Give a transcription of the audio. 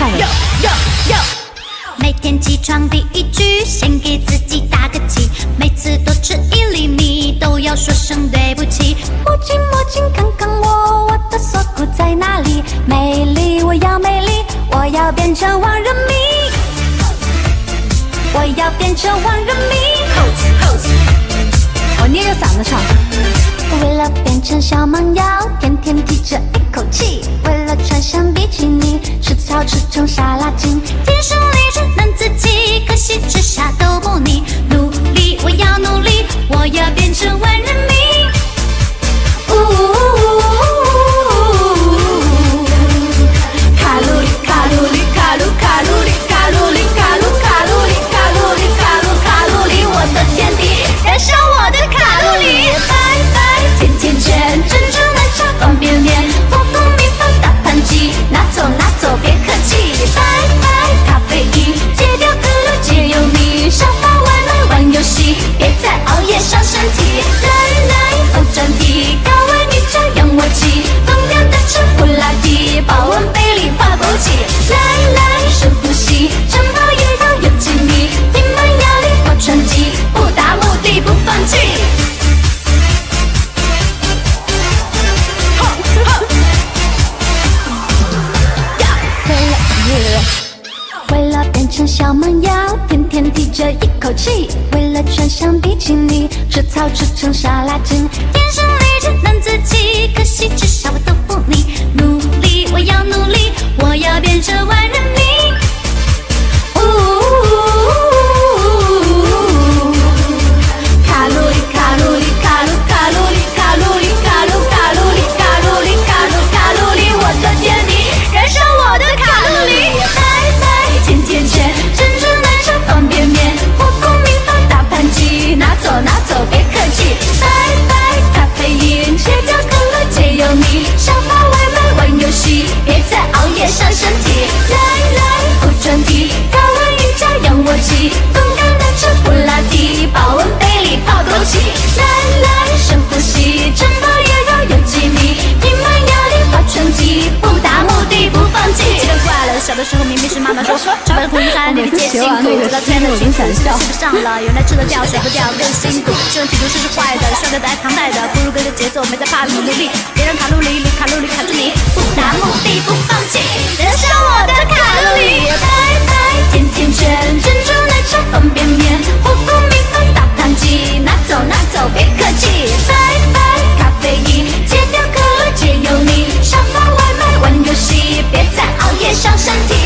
唱的。 每天起床第一句，先给自己打个气。每次多吃1厘米，都要说声对不起。魔镜魔镜，看看我，我的锁骨在哪里？美丽，我要美丽，我要变成万人迷，我要变成万人迷。 我捏着嗓子唱。 为了变成小蛮腰，天天提着一口气。为了穿上比基尼，吃草吃成沙拉精。天生丽质难自弃，可惜吃啥都不腻。努力，我要努力，我要变成万人迷。卡路里，卡路里，卡路卡路里，卡路里，卡路卡路里，卡路里，卡路卡路里，我的天地，燃烧我的卡路里。甜甜圈、珍珠奶茶、方便面、火锅米饭、大盘鸡，拿走拿走，别客气。拜拜咖啡因，戒掉可乐，戒油腻，沙发外卖玩游戏，别再熬夜伤身体。来后转体，高温瑜伽仰卧起，分量的吃普拉提，保温杯里怕不起。来深呼吸，晨跑也要有纪律，填满压力爆传机，不达目的不放弃。为了变成小蛮腰，天天提着一口气。为了穿上比基尼，吃草吃成沙拉精。天生丽质难自弃，可惜吃啥我都不腻。努力，我要努力，我要变成万人迷。卡路里，卡路里，卡路卡路里，卡路里，卡路卡路里，卡路里，卡路卡路里，我的天地，燃烧我的卡路里。甜甜圈、珍珠奶茶、方便面、火锅米饭、大盘鸡，拿走拿走，别客气。拜拜咖啡因，戒掉可乐，戒油腻，沙发外卖玩游戏，别再熬夜伤身体。来不转体，高温瑜伽仰卧起，动感的吃普拉提，保温杯里泡枸杞。来深呼吸，晨跑也要有纪律，填满压力爆传机，不达目的不放弃。奇了怪了，小的时候明明是妈妈说，吃饭红餐你接辛苦，直到天的辛苦吃不上了，有人吃得掉，甩不掉更辛苦。这种体重是坏的，帅的爱糖带的，不如跟着节奏，没在怕努力，别让卡路里里卡路里卡住你，不达目的不放弃，燃烧我的卡路里。拜拜甜甜圈、珍珠奶茶、方便面、火锅米饭、大盘鸡，拿走拿走，别客气。拜拜咖啡因，戒掉可乐，戒油腻，沙发外卖玩游戏，别再熬夜伤身体。